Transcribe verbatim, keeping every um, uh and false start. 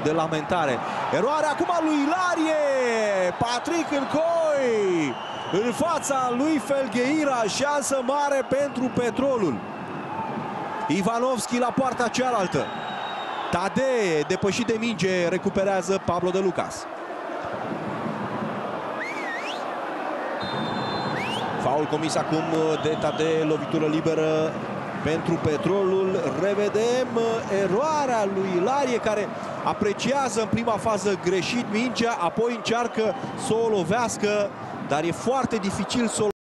de lamentare. Eroare acum lui Ilarie, Patrick Încoi în fața lui Felgheira, șansă mare pentru Petrolul. Ivanovski la poarta cealaltă. Tadee, depășit de minge, recuperează Pablo de Lucas. Faul comis acum de Tadee, lovitură liberă pentru Petrolul. Revedem eroarea lui Ilarie, care apreciază în prima fază greșit mingea, apoi încearcă să o lovească, dar e foarte dificil să o